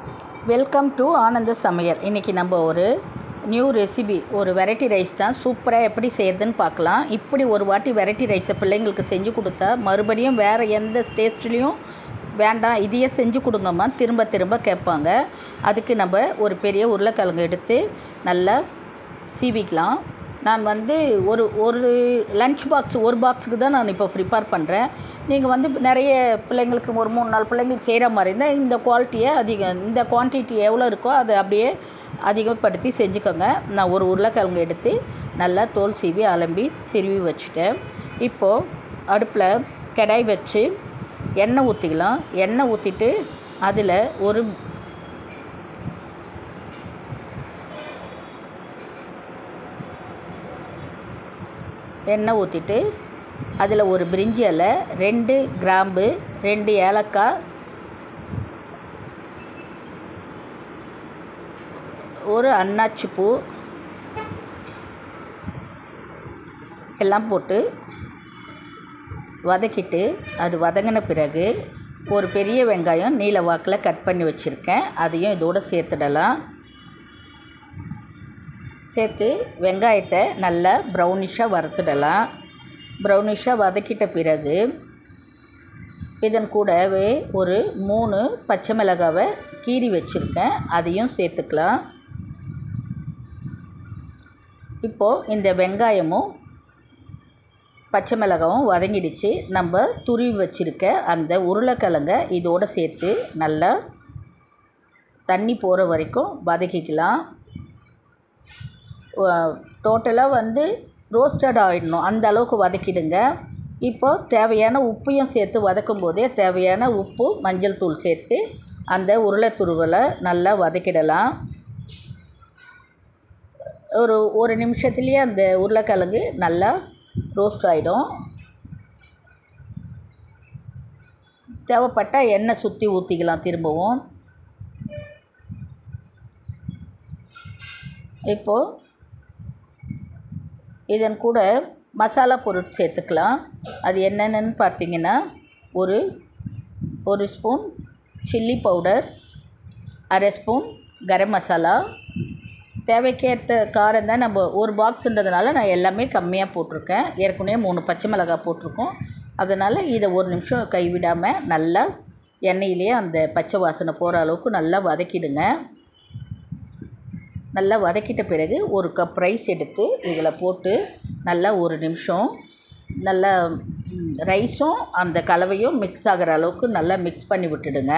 Welcome to ஆனந்த சமையல். இன்றைக்கி நம்ம ஒரு நியூ ரெசிபி, ஒரு வெரைட்டி ரைஸ் தான் சூப்பராக எப்படி செய்கிறதுன்னு பார்க்கலாம். இப்படி ஒரு வாட்டி வெரைட்டி ரைஸை பிள்ளைங்களுக்கு செஞ்சு கொடுத்தா மறுபடியும் வேறு எந்த டேஸ்ட்லேயும் வேண்டாம், இதையே செஞ்சு கொடுங்கம்மா திரும்ப திரும்ப கேட்பாங்க. அதுக்கு நம்ம ஒரு பெரிய உருளைக்கிழங்கு எடுத்து நல்லா சீவிக்கலாம். நான் ஒரு லன்ச் பாக்ஸ் ஒரு பாக்ஸுக்கு தான் நான் இப்போ ப்ரிப்பேர் பண்ணுறேன். நீங்கள் நிறைய பிள்ளைங்களுக்கு ஒரு 3-4 பிள்ளைங்களுக்கு செய்கிற மாதிரி இருந்தால் இந்த குவாலிட்டியை இந்த குவான்டிட்டி எவ்வளோ இருக்கோ அதை அப்படியே அதிகப்படுத்தி செஞ்சுக்கோங்க. நான் ஒரு உருளைக்கிழங்கு எடுத்து நல்லா தோல் சீவி அலம்பி திருவி வச்சுட்டேன். இப்போது அடுப்பில் கடாய் வச்சு எண்ணெய் ஊற்றிக்கலாம். எண்ணெய் ஊற்றிட்டு அதில் ஒரு பிரிஞ்சி இலை, 2 கிராம்பு, 2 ஏலக்காய், ஒரு அன்னாச்சி பூ எல்லாம் போட்டு வதக்கிட்டு அது வதங்கின பிறகு ஒரு பெரிய வெங்காயம் நீல வாக்கில் கட் பண்ணி வச்சுருக்கேன், அதையும் இதோடு சேர்த்துடலாம். சேர்த்து வெங்காயத்தை நல்லா ப்ரௌனிஷாக வறுத்துடலாம். ப்ரௌனிஷாக வதக்கிட்ட பிறகு இதன் கூடவே ஒரு 3 பச்சை மிளகாவை கீறி வச்சுருக்கேன், அதையும் சேர்த்துக்கலாம். இப்போது இந்த வெங்காயமும் பச்சை மிளகாவும் வதங்கிடுச்சு. நம்ம துருவி வச்சுருக்க அந்த உருளைக்கிழங்கை இதோடு சேர்த்து நல்லா தண்ணி போகிற வரைக்கும் வதக்கிக்கலாம். டோட்டலாக ரோஸ்டட் ஆகிடணும், அந்த அளவுக்கு வதக்கிடுங்க. இப்போது தேவையான உப்பையும் சேர்த்து வதக்கும் போதே தேவையான உப்பு, மஞ்சள் தூள் சேர்த்து அந்த உருளை துருவலை நல்லா வதக்கிடலாம். ஒரு நிமிஷத்துலேயே அந்த உருளைக்கிழங்கு நல்லா ரோஸ்ட் ஆகிடும். தேவைப்பட்டால் எண்ணெய் சுற்றி ஊற்றிக்கலாம் திரும்பவும். இப்போது இதன் கூட மசாலா பொருட்கள் சேர்த்துக்கலாம். அது என்னென்னு பார்த்தீங்கன்னா ஒரு spoon chilli powder, 1/2 spoon garam masala. தேவைக்கேற்ற காரம் தான், நம்ம ஒரு பாக்ஸுன்றதுனால நான் எல்லாமே கம்மியாக போட்டிருக்கேன். ஏற்கனவே 3 பச்சை மிளகாய் போட்டிருக்கோம். அதனால் இதை ஒரு நிமிஷம் கைவிடாமல் நல்லா எண்ணெயிலேயே அந்த பச்சை வாசனை போகிற அளவுக்கு நல்லா வதக்கிடுங்க. நல்லா வதக்கிட்ட பிறகு ஒரு கப் ரைஸ் எடுத்து இதில் போட்டு நல்லா ஒரு நிமிஷம் நல்லா ரைஸும் அந்த கலவையும் மிக்ஸ் ஆகிற அளவுக்கு நல்லா மிக்ஸ் பண்ணி விட்டுடுங்க.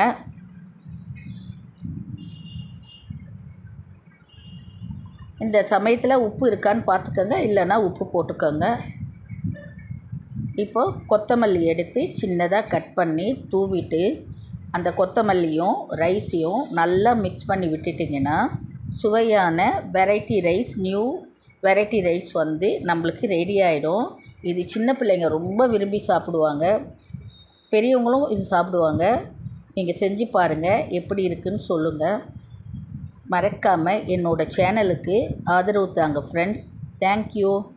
இந்த சமயத்தில் உப்பு இருக்கான்னு பார்த்துக்கோங்க, இல்லைன்னா உப்பு போட்டுக்கோங்க. இப்போது கொத்தமல்லி எடுத்து சின்னதாக கட் பண்ணி தூவிட்டு அந்த கொத்தமல்லியும் ரைஸையும் நல்லா மிக்ஸ் பண்ணி விட்டுட்டிங்கன்னா சுவையான நியூ வெரைட்டி ரைஸ் நம்மளுக்கு ரெடி ஆகிடும். இது சின்ன பிள்ளைங்க ரொம்ப விரும்பி சாப்பிடுவாங்க, பெரியவங்களும் இது சாப்பிடுவாங்க. நீங்கள் செஞ்சு பாருங்கள், எப்படி இருக்குன்னு சொல்லுங்கள். மறக்காமல் என்னோடய சேனலுக்கு ஆதரவு தாங்க ஃப்ரெண்ட்ஸ். தேங்க்யூ.